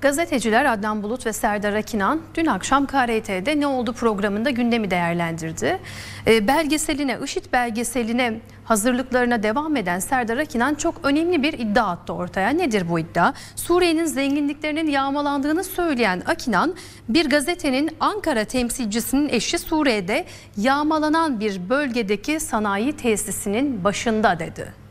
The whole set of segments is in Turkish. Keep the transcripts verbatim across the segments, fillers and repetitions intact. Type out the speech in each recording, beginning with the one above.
Gazeteciler Adnan Bulut ve Serdar Akinan dün akşam K R T'de Ne Oldu programında gündemi değerlendirdi. E, belgeseline, IŞİD belgeseline hazırlıklarına devam eden Serdar Akinan çok önemli bir iddia attı ortaya. Nedir bu iddia? Suriye'nin zenginliklerinin yağmalandığını söyleyen Akinan, bir gazetenin Ankara temsilcisinin eşi Suriye'de yağmalanan bir bölgedeki sanayi tesisinin başında dedi.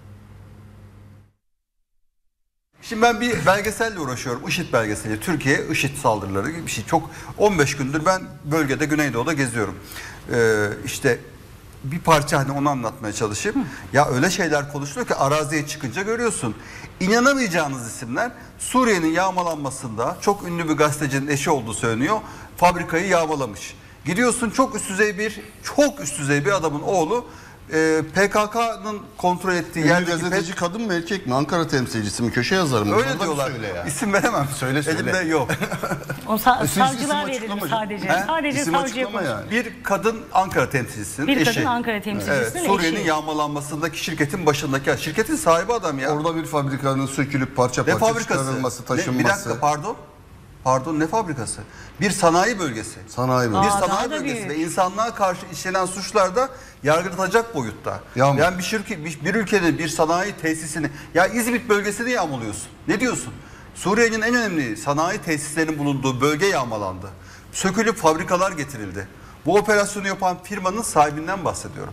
Şimdi ben bir belgeselle uğraşıyorum. IŞİD belgeseli. Türkiye IŞİD saldırıları gibi bir şey. Çok on beş gündür ben bölgede, Güneydoğu'da geziyorum. Ee, işte bir parça hani onu anlatmaya çalışayım. Hı. Ya öyle şeyler konuşuluyor ki araziye çıkınca görüyorsun. İnanamayacağınız isimler Suriye'nin yağmalanmasında çok ünlü bir gazetecinin eşi olduğu söyleniyor. Fabrikayı yağmalamış. Gidiyorsun çok üst düzey bir çok üst düzey bir adamın oğlu e, P K K'nın kontrol ettiği Ünlü yerdeki gazeteci pet... kadın mı erkek mi? Ankara temsilcisi mi? Köşe yazarı mı? Öyle Orada diyorlar. Ya. İsim veremem. Söyle söyle. Elimde yok. O sa İsim, savcılar isim verelim sadece. He? Sadece İsim savcıya açıklama konuşalım. yani. Bir kadın Ankara temsilcisinin Bir eşi. kadın Ankara temsilcisinin Evet, eşi. Suriye'nin yağmalanmasındaki şirketin başındaki, şirketin sahibi adam ya. Orada bir fabrikanın sökülüp parça Ne parça fabrikası? çıkarılması, Ne, taşınması. bir dakika pardon. Pardon ne fabrikası? Bir sanayi bölgesi. Sanayi Bir bölgesi. Aa, daha sanayi da bölgesi büyük. ve insanlığa karşı işlenen suçlarda yargılanacak boyutta. Yağmur. Yani bir şirket, bir, bir ülkenin bir sanayi tesisini, ya İzmit bölgesini yağmalıyorsun. Ne diyorsun? Suriye'nin en önemli sanayi tesislerinin bulunduğu bölge yağmalandı. Sökülüp fabrikalar getirildi. Bu operasyonu yapan firmanın sahibinden bahsediyorum.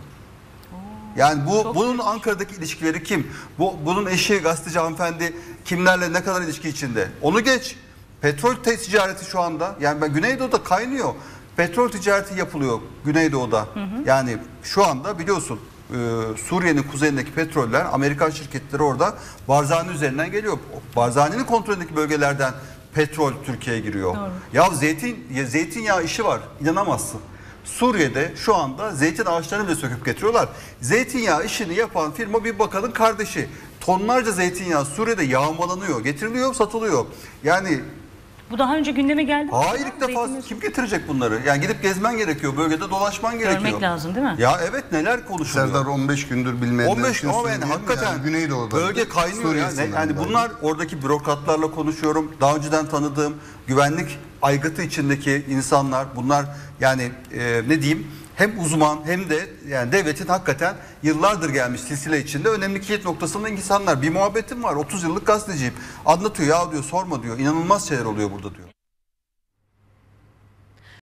Yani bu bunun Ankara'daki ilişkileri kim? Bu bunun eşi gazeteci hanımefendi kimlerle ne kadar ilişki içinde? Onu geç. Petrol ticareti şu anda, yani ben Güneydoğu'da kaynıyor. Petrol ticareti yapılıyor Güneydoğu'da. Hı hı. Yani şu anda biliyorsun e, Suriye'nin kuzeyindeki petroller, Amerikan şirketleri orada Barzani üzerinden geliyor. Barzani'nin kontrolündeki bölgelerden petrol Türkiye'ye giriyor. Doğru. Ya zeytin ya zeytinyağı işi var. İnanamazsın. Suriye'de şu anda zeytin ağaçlarını bile söküp getiriyorlar. Zeytinyağı işini yapan firma bir bakanın kardeşi. Tonlarca zeytinyağı Suriye'de yağmalanıyor, getiriliyor, satılıyor. Yani bu daha önce gündeme geldi mi? hayır, ilk defa kim getirecek bunları? Yani gidip gezmen gerekiyor, bölgede dolaşman gerekiyor. Görmek lazım değil mi? Ya evet, neler konuşuluyor. Serdar on beş gündür bilmeyenler on beş için ama yani söyleyeyim hakikaten yani Güneydoğu'da bölge kaynıyor Suriye ya. Ne- Yani sınırındaydı. bunlar oradaki bürokratlarla konuşuyorum. Daha önceden tanıdığım güvenlik aygıtı içindeki insanlar, bunlar yani e, ne diyeyim, hem uzman hem de yani devletin hakikaten yıllardır gelmiş silsile içinde önemli kilit noktasında insanlar. Bir muhabbetim var, otuz yıllık gazeteciyim. Anlatıyor ya diyor, sorma diyor. İnanılmaz şeyler oluyor burada diyor.